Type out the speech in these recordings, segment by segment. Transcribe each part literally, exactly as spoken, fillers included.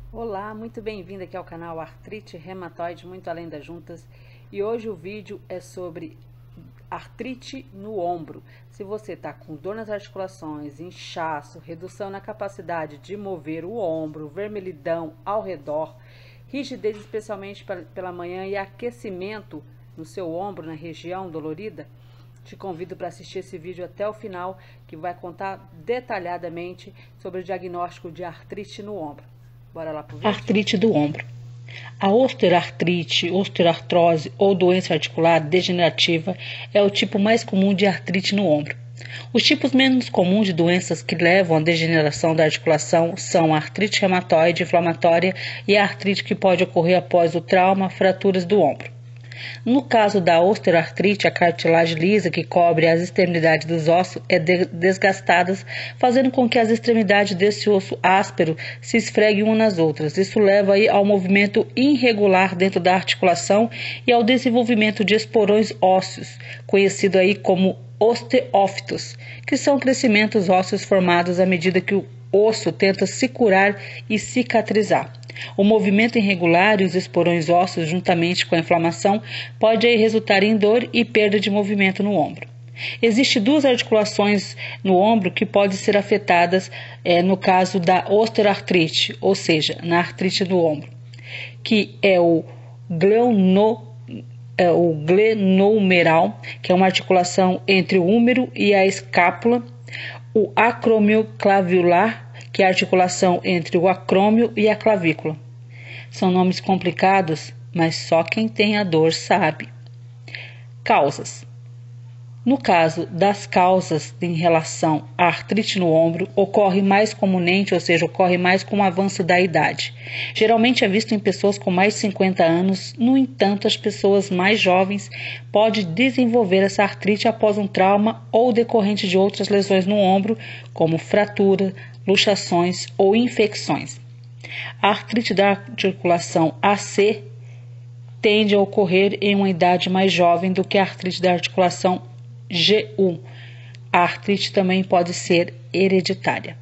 Olá, muito bem-vindo aqui ao canal Artrite Reumatoide Muito Além das Juntas. E hoje o vídeo é sobre artrite no ombro. Se você está com dor nas articulações, inchaço, redução na capacidade de mover o ombro, vermelhidão ao redor, rigidez especialmente pela manhã e aquecimento no seu ombro, na região dolorida, te convido para assistir esse vídeo até o final, que vai contar detalhadamente sobre o diagnóstico de artrite no ombro. Bora lá pro vídeo? Artrite do ombro. A osteoartrite, osteoartrose ou doença articular degenerativa é o tipo mais comum de artrite no ombro. Os tipos menos comuns de doenças que levam à degeneração da articulação são a artrite reumatoide inflamatória e a artrite que pode ocorrer após o trauma, fraturas do ombro. No caso da osteoartrite, a cartilagem lisa que cobre as extremidades dos ossos é de desgastada, fazendo com que as extremidades desse osso áspero se esfreguem umas nas outras. Isso leva aí ao movimento irregular dentro da articulação e ao desenvolvimento de esporões ósseos, conhecido aí como osteófitos, que são crescimentos ósseos formados à medida que o osso tenta se curar e cicatrizar. O movimento irregular e os esporões ósseos, juntamente com a inflamação, pode aí resultar em dor e perda de movimento no ombro. Existem duas articulações no ombro que podem ser afetadas é, no caso da osteoartrite, ou seja, na artrite do ombro, que é o gleno é, o glenohumeral, que é uma articulação entre o húmero e a escápula, o acromioclavicular, que é a articulação entre o acrômio e a clavícula. São nomes complicados, mas só quem tem a dor sabe. Causas. No caso das causas em relação à artrite no ombro, ocorre mais comumente, ou seja, ocorre mais com o avanço da idade. Geralmente é visto em pessoas com mais de cinquenta anos, no entanto, as pessoas mais jovens podem desenvolver essa artrite após um trauma ou decorrente de outras lesões no ombro, como fratura, luxações ou infecções. A artrite da articulação A C tende a ocorrer em uma idade mais jovem do que a artrite da articulação G um. A artrite também pode ser hereditária.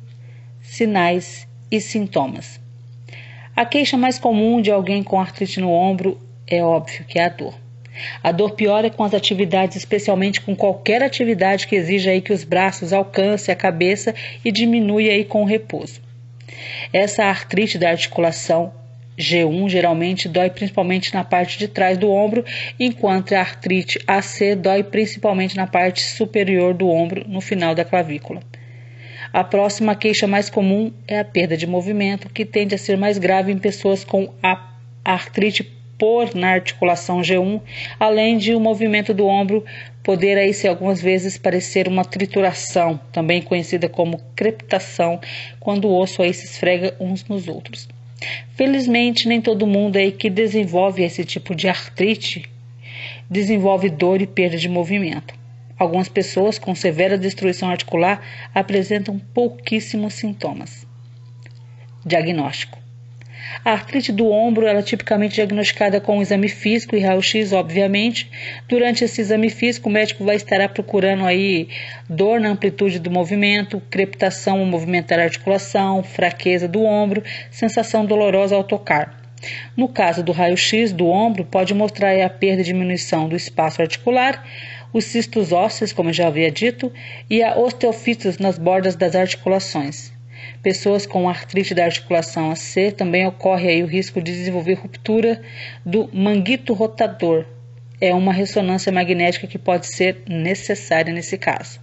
Sinais e sintomas. A queixa mais comum de alguém com artrite no ombro é óbvio que é a dor. A dor piora com as atividades, especialmente com qualquer atividade que exija aí que os braços alcancem a cabeça e diminui aí com o repouso. Essa artrite da articulação G um geralmente dói principalmente na parte de trás do ombro, enquanto a artrite A C dói principalmente na parte superior do ombro, no final da clavícula. A próxima queixa mais comum é a perda de movimento, que tende a ser mais grave em pessoas com a artrite por na articulação G um, além de o movimento do ombro poder aí ser algumas vezes parecer uma trituração, também conhecida como crepitação, quando o osso aí se esfrega uns nos outros. Felizmente, nem todo mundo aí que desenvolve esse tipo de artrite desenvolve dor e perda de movimento. Algumas pessoas com severa destruição articular apresentam pouquíssimos sintomas. Diagnóstico. A artrite do ombro ela é tipicamente diagnosticada com um exame físico e raio-x, obviamente. Durante esse exame físico, o médico vai estar procurando aí dor na amplitude do movimento, crepitação ao movimentar a articulação, fraqueza do ombro, sensação dolorosa ao tocar. No caso do raio-x do ombro, pode mostrar aí a perda e diminuição do espaço articular, os cistos ósseos, como eu já havia dito, e a osteofitos nas bordas das articulações. Pessoas com artrite da articulação A C também ocorre aí o risco de desenvolver ruptura do manguito rotador. É uma ressonância magnética que pode ser necessária nesse caso.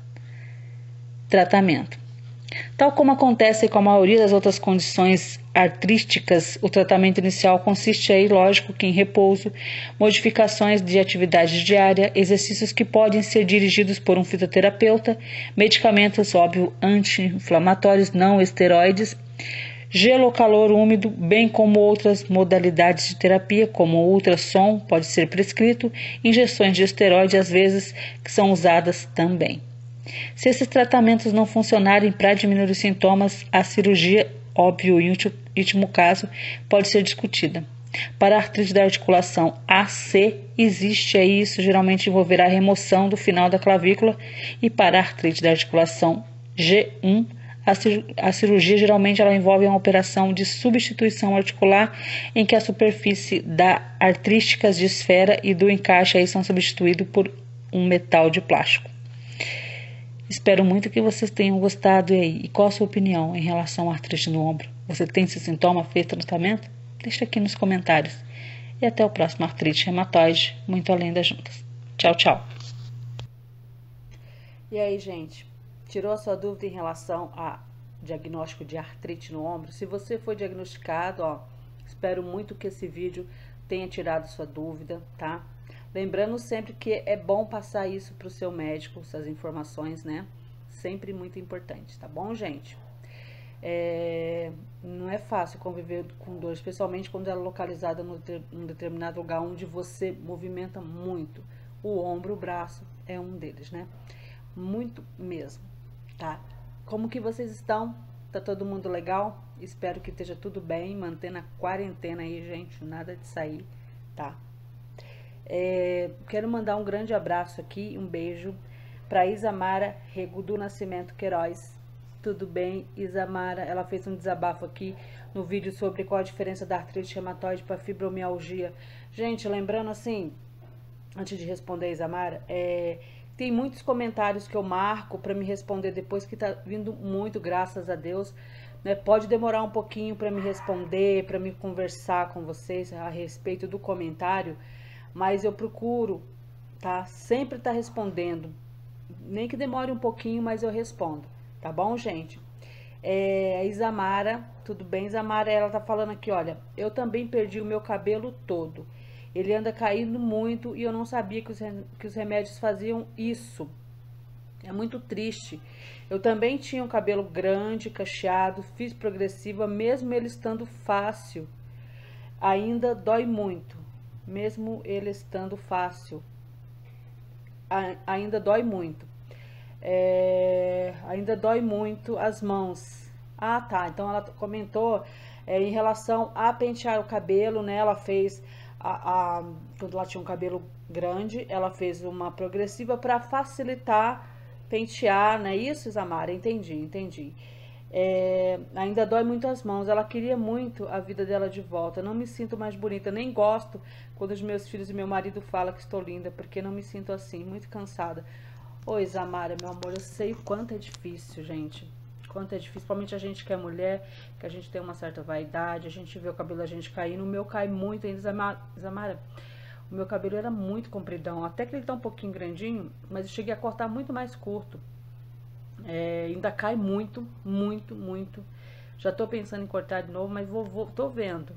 Tratamento. Tal como acontece com a maioria das outras condições artrísticas, o tratamento inicial consiste aí, lógico, que em repouso, modificações de atividade diária, exercícios que podem ser dirigidos por um fisioterapeuta, medicamentos, óbvio, anti-inflamatórios, não esteroides, gelo ou calor úmido, bem como outras modalidades de terapia, como o ultrassom pode ser prescrito, injeções de esteroide às vezes que são usadas também. Se esses tratamentos não funcionarem para diminuir os sintomas, a cirurgia, óbvio, em último caso, pode ser discutida. Para a artrite da articulação A C, existe aí, isso geralmente envolverá a remoção do final da clavícula, e para a artrite da articulação G um, A cirurgia geralmente ela envolve uma operação de substituição articular em que a superfície da artrísticas de esfera e do encaixe aí são substituídos por um metal de plástico. Espero muito que vocês tenham gostado. E aí, e qual a sua opinião em relação à artrite no ombro? Você tem esse sintoma, fez tratamento? Deixa aqui nos comentários. E até o próximo Artrite Reumatoide, muito além das juntas. Tchau, tchau. E aí, gente, tirou a sua dúvida em relação a diagnóstico de artrite no ombro? Se você foi diagnosticado, ó, espero muito que esse vídeo tenha tirado sua dúvida, tá? Lembrando sempre que é bom passar isso para o seu médico, essas informações, né? Sempre muito importante, tá bom, gente? É, não é fácil conviver com dor, especialmente quando ela é localizada no, num determinado lugar onde você movimenta muito. O ombro, o braço é um deles, né? Muito mesmo, tá? Como que vocês estão? Tá todo mundo legal? Espero que esteja tudo bem, mantendo a quarentena aí, gente, nada de sair, tá? É, quero mandar um grande abraço aqui, um beijo para Isamara Rego do Nascimento Queiroz. Tudo bem, Isamara? Ela fez um desabafo aqui no vídeo sobre qual a diferença da artrite reumatoide para fibromialgia. Gente, lembrando assim, antes de responder, Isamara, é, tem muitos comentários que eu marco para me responder depois, que tá vindo muito, graças a Deus, né? Pode demorar um pouquinho para me responder, para me conversar com vocês a respeito do comentário, mas eu procuro, tá? Sempre tá respondendo, nem que demore um pouquinho, mas eu respondo, tá bom, gente? É, a Isamara, tudo bem, Isamara? Ela tá falando aqui, olha, eu também perdi o meu cabelo todo, ele anda caindo muito e eu não sabia que os, que os remédios faziam isso, é muito triste. Eu também tinha um cabelo grande, cacheado, fiz progressiva, mesmo ele estando fácil, ainda dói muito. Mesmo ele estando fácil, ainda dói muito. É, ainda dói muito as mãos. Ah, tá. Então ela comentou é, em relação a pentear o cabelo, né? Ela fez, a, a, quando ela tinha um cabelo grande, ela fez uma progressiva para facilitar pentear, não é isso, Isamara? Entendi, entendi. É, ainda dói muito as mãos. Ela queria muito a vida dela de volta. Não me sinto mais bonita, nem gosto quando os meus filhos e meu marido falam que estou linda, porque não me sinto assim, muito cansada. Oi, Isamara, meu amor, eu sei o quanto é difícil, gente. Quanto é difícil, principalmente a gente que é mulher, que a gente tem uma certa vaidade, a gente vê o cabelo da gente caindo. O meu cai muito ainda, Isamara. O meu cabelo era muito compridão, até que ele tá um pouquinho grandinho, mas eu cheguei a cortar muito mais curto. É, ainda cai muito, muito, muito. Já tô pensando em cortar de novo, mas vou, vou, tô vendo.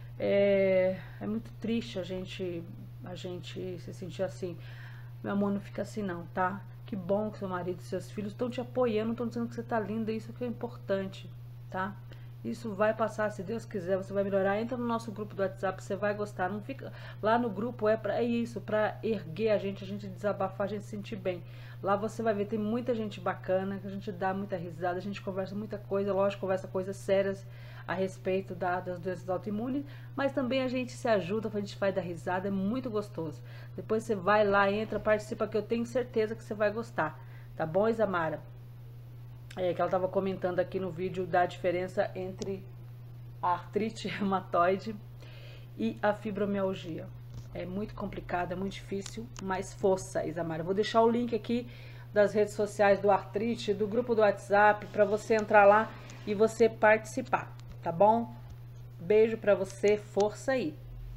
É, é muito triste a gente, a gente se sentir assim. Meu amor, não fica assim não, tá? Que bom que seu marido e seus filhos estão te apoiando, estão dizendo que você tá linda, isso que é importante, tá? Isso vai passar, se Deus quiser, você vai melhorar. Entra no nosso grupo do WhatsApp, você vai gostar. Não fica lá no grupo, é para é isso, para erguer a gente, a gente desabafar, a gente se sentir bem. Lá você vai ver, tem muita gente bacana, que a gente dá muita risada, a gente conversa muita coisa, lógico, conversa coisas sérias a respeito da, das doenças autoimunes, mas também a gente se ajuda, a gente faz dar risada, é muito gostoso. Depois você vai lá, entra, participa, que eu tenho certeza que você vai gostar. Tá bom, Isamara? É, que ela estava comentando aqui no vídeo da diferença entre a artrite reumatoide e a fibromialgia. É muito complicado, é muito difícil, mas força, Isamara. Vou deixar o link aqui das redes sociais do Artrite, do grupo do WhatsApp, para você entrar lá e você participar, tá bom? Beijo para você, força aí.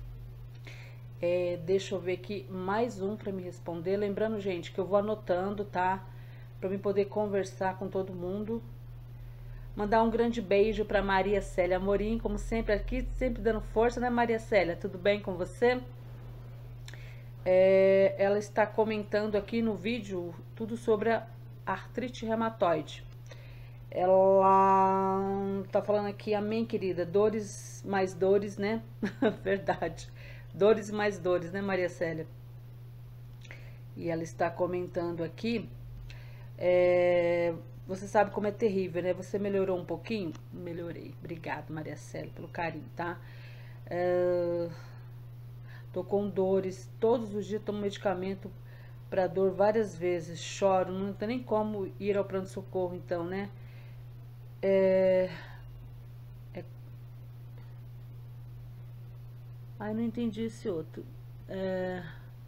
É, deixa eu ver aqui mais um para me responder. Lembrando, gente, que eu vou anotando, tá? Para mim poder conversar com todo mundo. Mandar um grande beijo para Maria Célia Amorim, como sempre aqui, sempre dando força, né, Maria Célia? Tudo bem com você? É, ela está comentando aqui no vídeo tudo sobre a artrite reumatoide. Ela tá falando aqui, amém, querida, dores mais dores, né? Verdade, dores mais dores, né, Maria Célia? E ela está comentando aqui, é, você sabe como é terrível, né? Você melhorou um pouquinho? Melhorei, obrigado, Maria Célia, pelo carinho, tá? É, tô com dores, todos os dias tomo medicamento para dor várias vezes, choro, não tem nem como ir ao pronto-socorro, então, né? É... é... Ai, não entendi esse outro. É...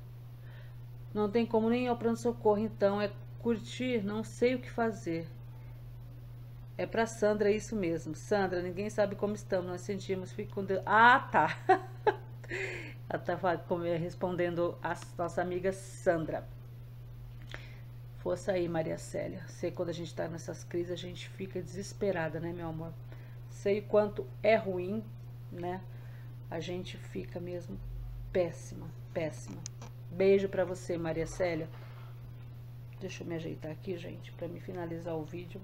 Não tem como nem ir ao pronto-socorro, então é curtir, não sei o que fazer. É pra Sandra, é isso mesmo. Sandra, ninguém sabe como estamos, nós sentimos, fique com Deus. Ah, tá. Ela tá respondendo a nossa amiga Sandra. Força aí, Maria Célia. Sei quando a gente tá nessas crises, a gente fica desesperada, né, meu amor? Sei o quanto é ruim, né? A gente fica mesmo péssima, péssima. Beijo pra você, Maria Célia. Deixa eu me ajeitar aqui, gente, pra me finalizar o vídeo.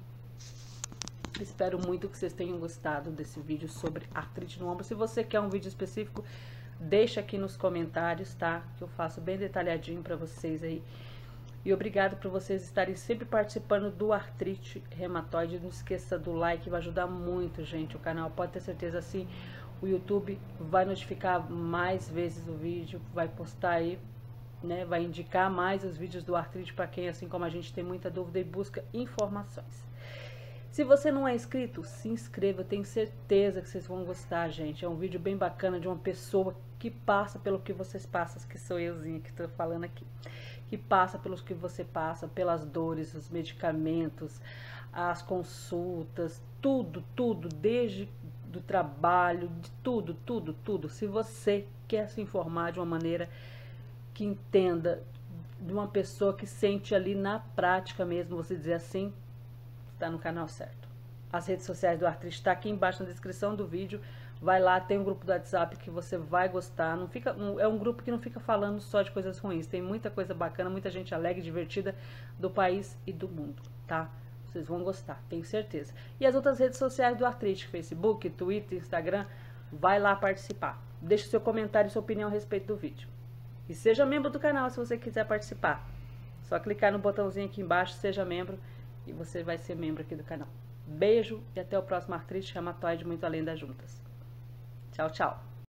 Espero muito que vocês tenham gostado desse vídeo sobre artrite no ombro. Se você quer um vídeo específico, deixa aqui nos comentários, tá? Que eu faço bem detalhadinho pra vocês aí. E obrigado por vocês estarem sempre participando do Artrite Reumatoide. Não esqueça do like, vai ajudar muito, gente, o canal. Pode ter certeza, assim, o YouTube vai notificar mais vezes o vídeo, vai postar aí, né? Vai indicar mais os vídeos do artrite para quem, assim como a gente, tem muita dúvida e busca informações. Se você não é inscrito, se inscreva, eu tenho certeza que vocês vão gostar, gente. É um vídeo bem bacana de uma pessoa que passa pelo que vocês passam, que sou euzinha que estou falando aqui. Que passa pelos que você passa, pelas dores, os medicamentos, as consultas, tudo, tudo, desde do trabalho, de tudo, tudo, tudo. Se você quer se informar de uma maneira que entenda, de uma pessoa que sente ali na prática mesmo, você dizer assim, está no canal certo. As redes sociais do Artrite está aqui embaixo na descrição do vídeo. Vai lá, tem um grupo do WhatsApp que você vai gostar. Não fica, não, é um grupo que não fica falando só de coisas ruins. Tem muita coisa bacana, muita gente alegre, divertida do país e do mundo, tá? Vocês vão gostar, tenho certeza. E as outras redes sociais do Artrite, Facebook, Twitter, Instagram, vai lá participar. Deixe seu comentário e sua opinião a respeito do vídeo. E seja membro do canal se você quiser participar. Só clicar no botãozinho aqui embaixo, seja membro, e você vai ser membro aqui do canal. Beijo e até o próximo Artrite Reumatoide Muito Além das Juntas. Tchau, tchau.